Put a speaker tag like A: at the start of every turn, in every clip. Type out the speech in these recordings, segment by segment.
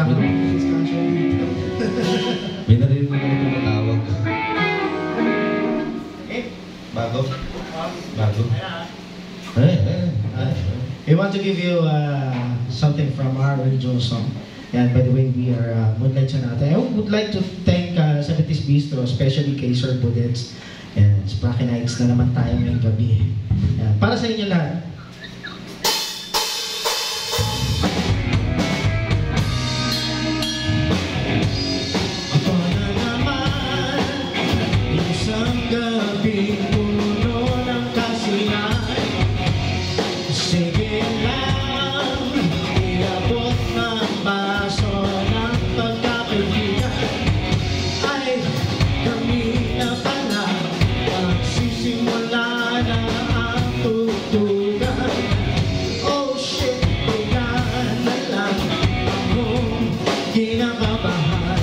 A: May narinig mo na tumatawag. Bago? Bago?
B: We want to give you something from our original song. And by the way, we are Moonlight Sonata. I would like to thank 70s Bistro, especially kay Sir Budets. And Spracky Nights na naman tayo ngayong gabi. Yan. Para sa inyo lahat. Ito na naman, isang gabi puno ng kasiyahan. Sige lang, iabot ng baso ng pagkakaibigan. Ay, kami na pala, magsisimula na ang tutugan. Oh shit, bigyan na lang akong kinakabahan.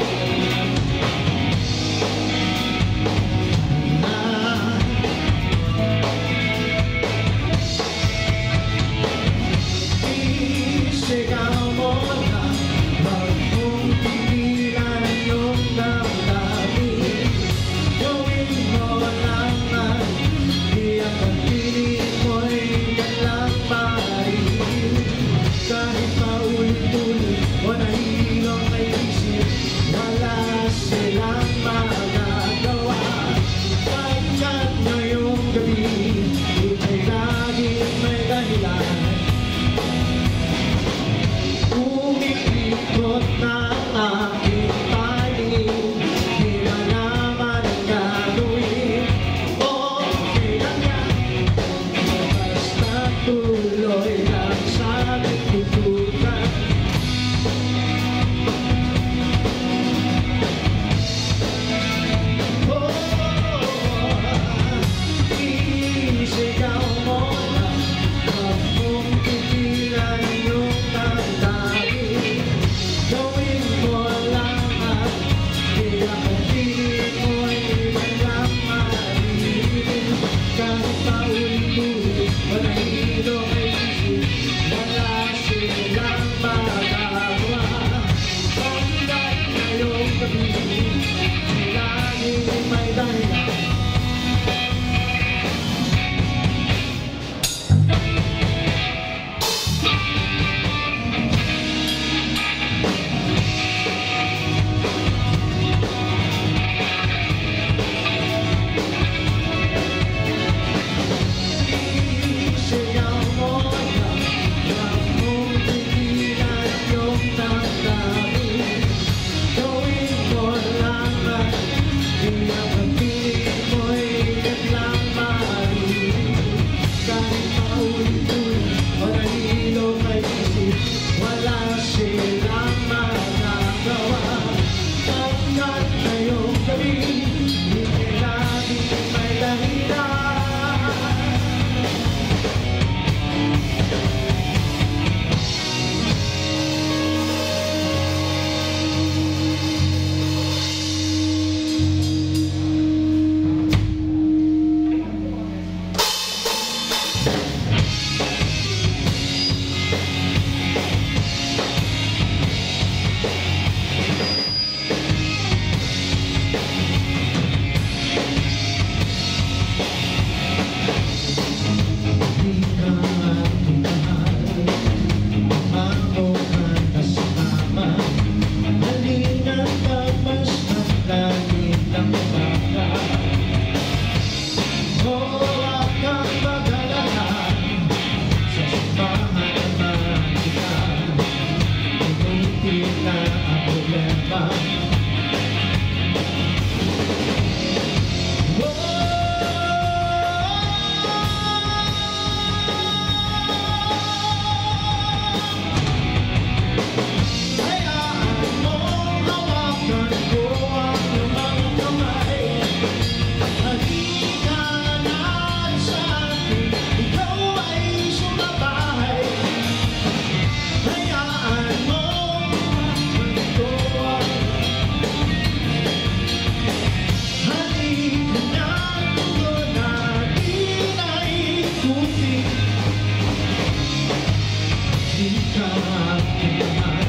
B: Sigaw mo na, wag mong pigilan yung damdamin. Gawin mo lang na, di ang pagpilit mo'y dalang parin. Kahit paulit-ulit, wala hilong may isip, wala silang magagawa. Pagkat ngayong gabi, ika'y laging may dahilan. Umiikot na aking paligid, di malaman ang gagawin. Okay lang yan, basta tuloy lang sa nagtutugan. Isigaw mo na, wag mong pigilan yung damdamin. Gawin mo lang at di ako pilit mo'y walang marinig. Kahit paulit-ulit, wala hilong may isip, wala silang magagawa. Pagkat ngayong gabi, laging may dahilan. Sigaw mo na, wag mong pigilan yung damdamin. Gawin mo lang at di ang pagpilit mo'y biglang marinig. Kahit paulit-ulit, wala hilong may isip, wala silang magagawa. Pagkat ngayong gabi, hindi laging may dahilan. Di ka aking mahal, ako kang kasama. Halina't pagmasdan, lagi ng baka. Huwag kang mag-alala, sasamahan naman kita. Inuti na ang problema. Hayaan mo hawakan ko ang iyong kamay. Halika na sa akin, ikaw ay sumabay. Hayaan mo hawakan ko ang halika na tugon na di na ikutin. Di ka aking mahal.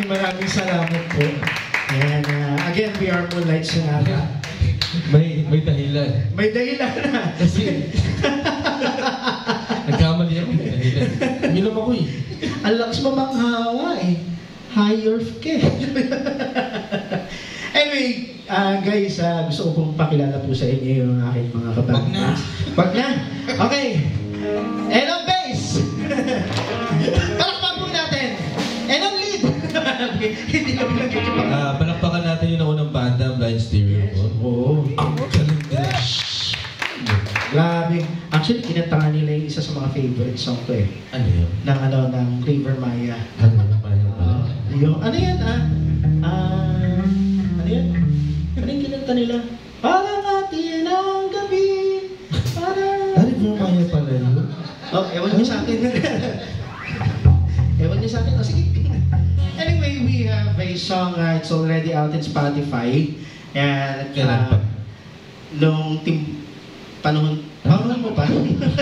B: maraming salamat po. And again, we are Moonlight Sonata.
A: May dahilan.
B: May dahilan na.
A: Kasi, nagkamali ako. May dahilan. Minom ako eh.
B: Ang lakas mamanghawa eh. Higher ka. Anyway, guys, gusto ko pong pakilala po sa inyo yung aking mga kabanda. Wag na. Okay. And on bass. Palakpan po natin. And on lead. Hindi kami nagkikipag.
A: Palakpakan natin yung unang banda, Blind Stereo.
B: Oo.
A: Ang galing nila.
B: Grabe. Actually, kinantangan nila yung isa sa mga favorite song ko eh.
A: Ano yun?
B: Ng River Maya.
A: Ano yun?
B: Ano yan ano yan? Ano yung kinanta nila? Parang atin ang gabi. Parang...
A: Ano yung Maya pala yun?
B: Oh, ewan niyo sa akin. Ewan niyo sa akin. Oh, sige. Anyway, we have a song. It's already out in Spotify. And
A: Kailan pa?
B: nung panahon mo pa?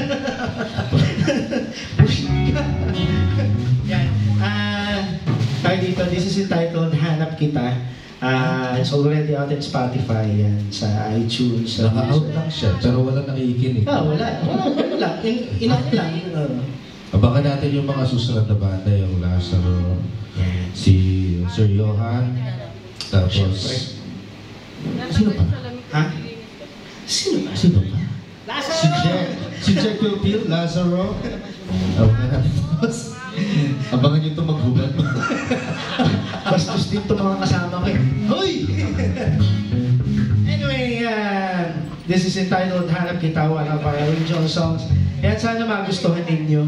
B: Yan. Tayo dito, this is entitled Hanap Kita. It's already out in Spotify and sa iTunes.
A: Naka-out lang siya, pero wala nakikinig.
B: Wala lang. Inak lang.
A: Abangan natin yung mga susunod na banda, yung Lazaro, si Sir Johan, tapos... Sino pa?
B: Ha? Sino ba?
A: Sino pa? Si Jack Wilpil, Lazaro. Abangan nyo ito maghubad.
B: Bastos din ito mga kasama ko eh. Hoy! Anyway, this is entitled Hanap Kita, one of our original songs. Yan, sana magustuhan ninyo.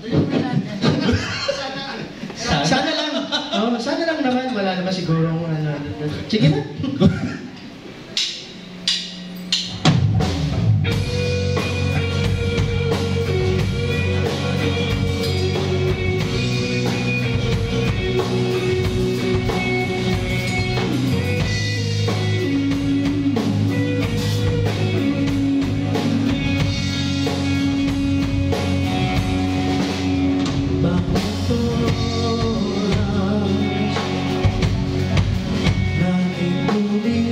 B: Sana lang. Oh, sana lang naman. Wala naman siguro. Sige na. Bakit oras nanging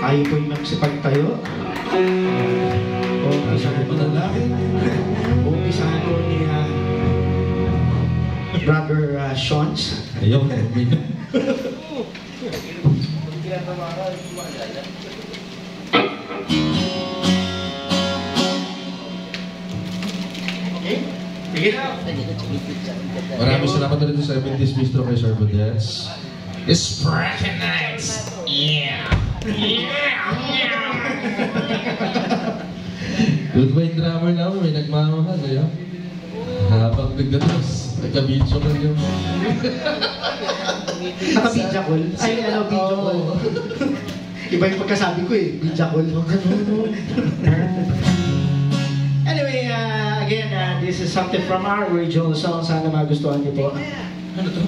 B: Tayo po'y magsipagtayo. Umpisahan ko na lang. Umpisahan ko ni Brother Shons.
A: Ayaw,
B: Sige.
A: Maraming salamat ulit sa 70s Bistro kay Sir Budets. It's freaking nice! Yeah! Good boy drummer namin, may nagmamahal, ayaw. Habang nagdatos, nagka-video ka niyo.
B: Naka-video call? Ay, ano, video call. Iba yung pagkasabi ko eh, video call. Anyway, again, this is something from our original song. Sana magustuhan niyo po.
A: Ano to?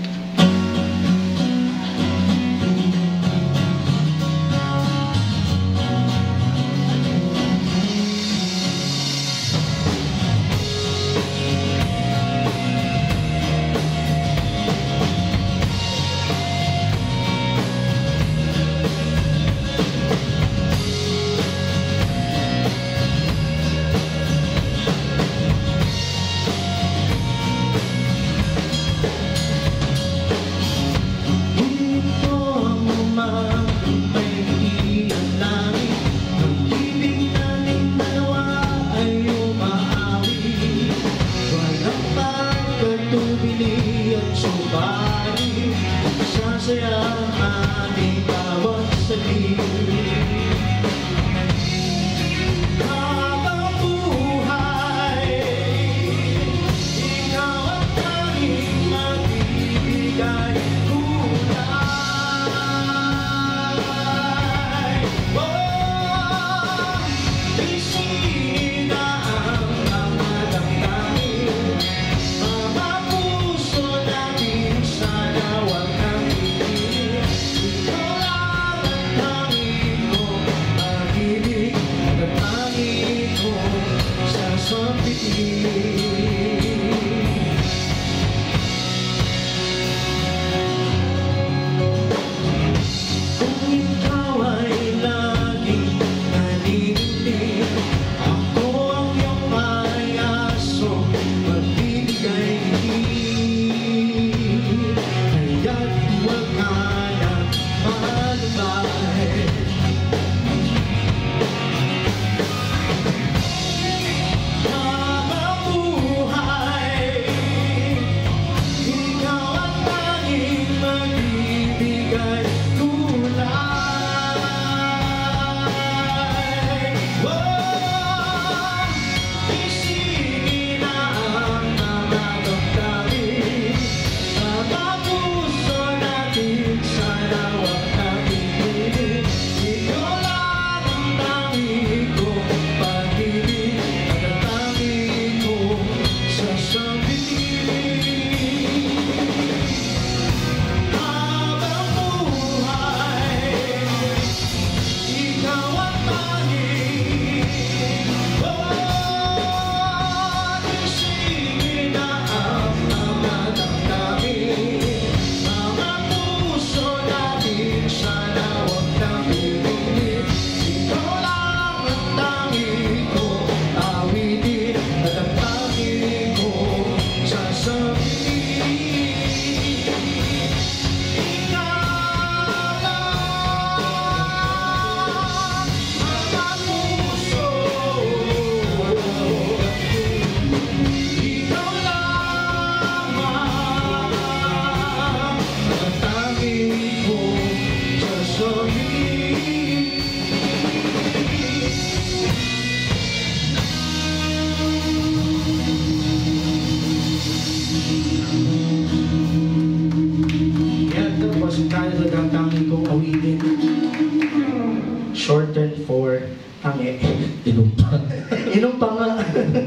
B: Shortened for tangi.
A: Inom pa.
B: Inom pa nga.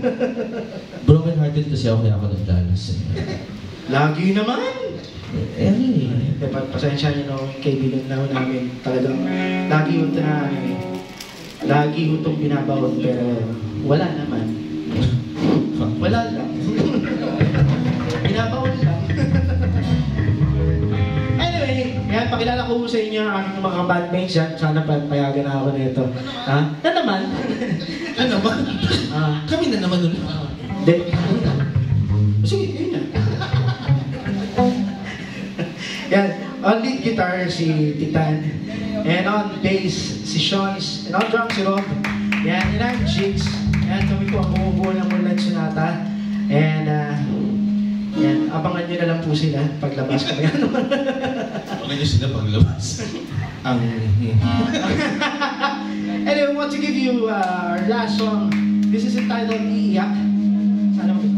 A: Broken hearted kasi ako kaya ako nagdalas.
B: Lagi naman.
A: Pasensya
B: niyo no, kaibigan namin talagang lagi yung lagi itong binabawag pero wala naman. Wala lang. Binabawag lang. Anyway, yan pakilala ko sa inyo ang aking mga bandmates yan. Sana payagan na ako nito. Ha? Na naman?
A: Na naman? Kami na naman ulit.
B: Hindi. Sige, yun yan. Yan. On lead guitar, si Titan. And on bass, si Sean. And on drums, si Rob. Yan. And I'm Jigs. Yan. Kami po ang bumubuo ng Moonlight Sonata. And, yan. Abangan nyo na lang po sila paglabas ko. Yan.
A: Abangan nyo sila paglabas. Ang...
B: Anyway, we want to give you our last song. This is entitled Iiyak. Sana mo.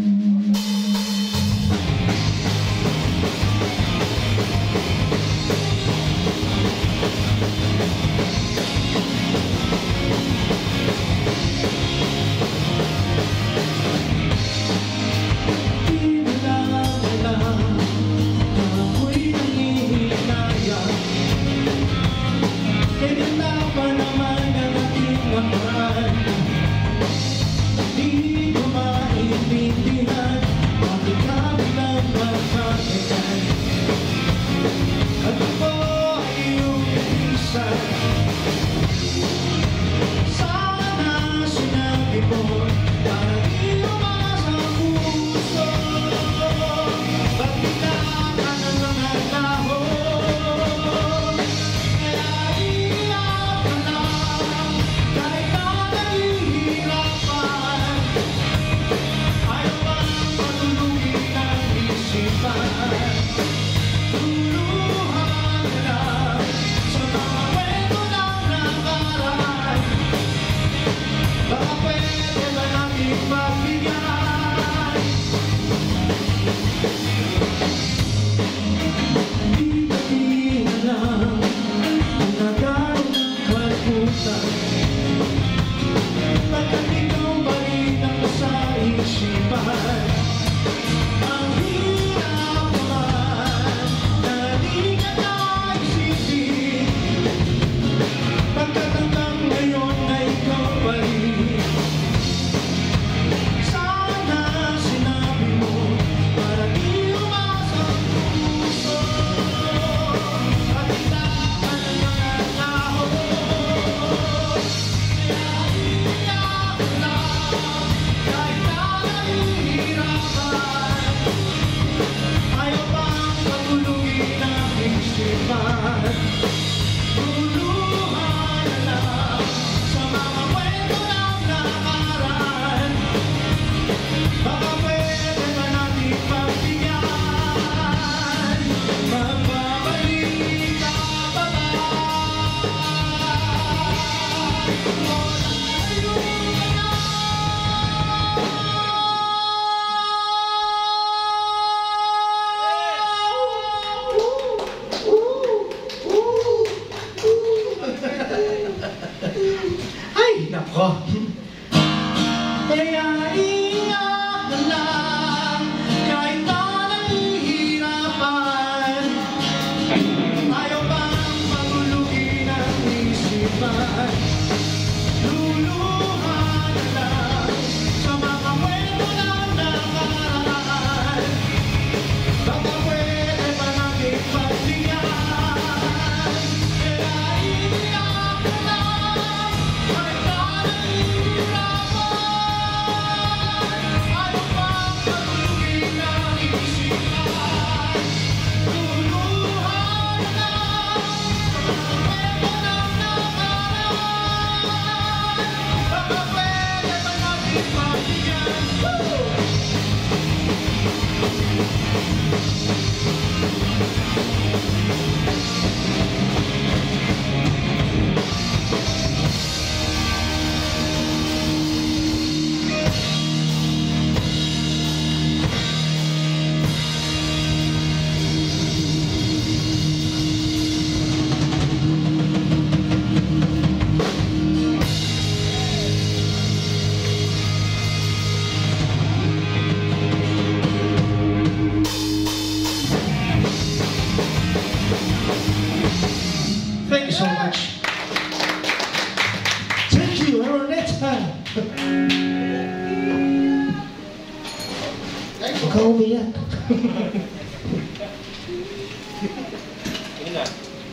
C: Huwag ka umiyak.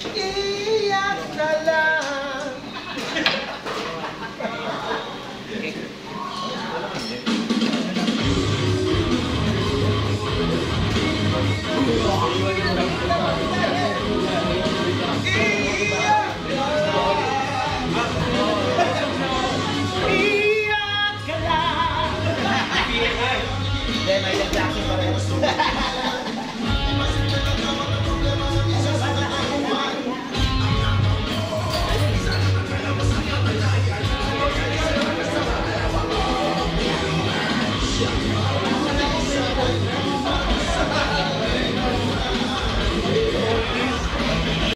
B: Iyak na lang.